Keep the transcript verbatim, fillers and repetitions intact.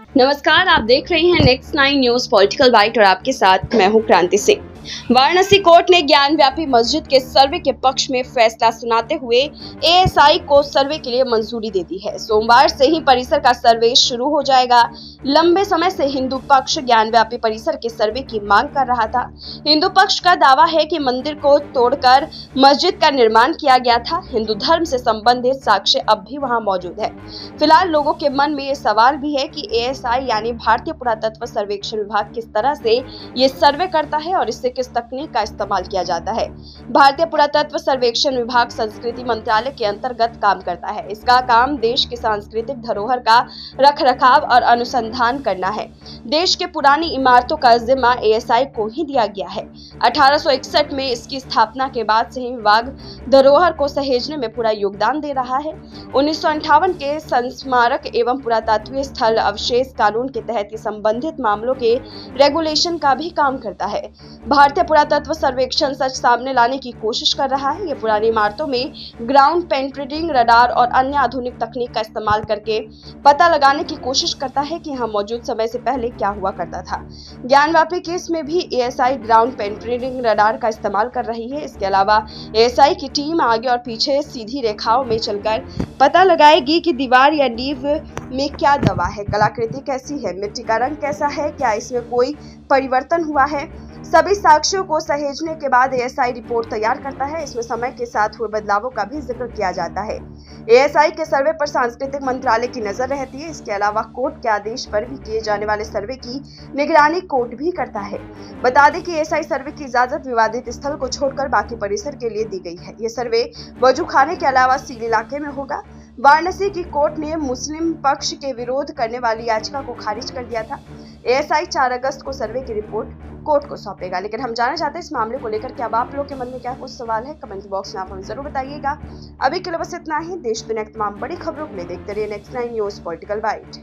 नमस्कार, आप देख रहे हैं next nine news political bite और आपके साथ मैं हूं क्रांति सिंह। वाराणसी कोर्ट ने ज्ञान व्यापी मस्जिद के सर्वे के पक्ष में फैसला सुनाते हुए एएसआई को सर्वे के लिए मंजूरी दे दी है। सोमवार से ही परिसर का सर्वे शुरू हो जाएगा। लंबे समय से हिंदू पक्ष ज्ञान व्यापी परिसर के सर्वे की मांग कर रहा था। हिंदू पक्ष का दावा है कि मंदिर को तोड़कर मस्जिद का निर्माण किया गया था। हिंदू धर्म से संबंधित साक्ष्य अब भी वहां मौजूद है। फिलहाल लोगों के मन में ये सवाल भी है कि एएसआई यानी भारतीय पुरातत्व सर्वेक्षण विभाग किस तरह से ये सर्वे करता है और इससे किस तकनीक का इस्तेमाल किया जाता है। भारतीय पुरातत्व सर्वेक्षण विभाग संस्कृति मंत्रालय के अंतर्गत काम करता है। इसका काम देश की सांस्कृतिक धरोहर का रखरखाव और अनुसंधान करना है। देश के पुरानी इमारतों का जिम्मा एएसआई को ही दिया गया है। अठारह सौ इकसठ में इसकी स्थापना के बाद से ही विभाग धरोहर को सहेजने में पूरा योगदान दे रहा है। उन्नीस सौ अंठावन के संस्मारक एवं पुरातत्वीय स्थल अवशेष कानून के तहत संबंधित मामलों के रेगुलेशन का भी काम करता है। भारतीय पुरातत्व सर्वेक्षण सच सामने लाने की कोशिश कर रहा है। ये पुरानी इमारतों में ग्राउंड पेनिट्रेटिंग रडार और अन्य आधुनिक तकनीक का इस्तेमाल करके पता लगाने की कोशिश करता है कि यहाँ मौजूद समय से पहले क्या हुआ करता था। ज्ञान व्यापी केस में भी एएसआई ग्राउंड पेनिट्रेटिंग रडार का इस्तेमाल कर रही है। इसके अलावा एएसआई की टीम आगे और पीछे सीधी रेखाओं में चलकर पता लगाएगी कि दीवार या नींव में क्या दबा है, कलाकृति कैसी है, मिट्टी का रंग कैसा है, क्या इसमें कोई परिवर्तन हुआ है। सभी साक्ष्यों को सहेजने के बाद एएसआई रिपोर्ट तैयार करता है। इसमें समय के साथ हुए बदलावों का भी जिक्र किया जाता है। एएसआई के सर्वे पर सांस्कृतिक मंत्रालय की नजर रहती है। इसके अलावा कोर्ट के आदेश पर भी किए जाने वाले सर्वे की निगरानी कोर्ट भी करता है। बता दें कि एएसआई सर्वे की इजाजत विवादित स्थल को छोड़कर बाकी परिसर के लिए दी गई है। ये सर्वे वजू खाने के अलावा सील इलाके में होगा। वाराणसी की कोर्ट ने मुस्लिम पक्ष के विरोध करने वाली याचिका को खारिज कर दिया था। एएसआई चार अगस्त को सर्वे की रिपोर्ट कोर्ट को सौंपेगा। लेकिन हम जानना चाहते हैं इस मामले को लेकर कि अब आप लोगों के मन में क्या कुछ सवाल है, कमेंट बॉक्स में आप हमें जरूर बताइएगा। अभी के लिए बस इतना ही। देश दुनिया की तमाम बड़ी खबरों के लिए देखते रहिए next nine news political bite.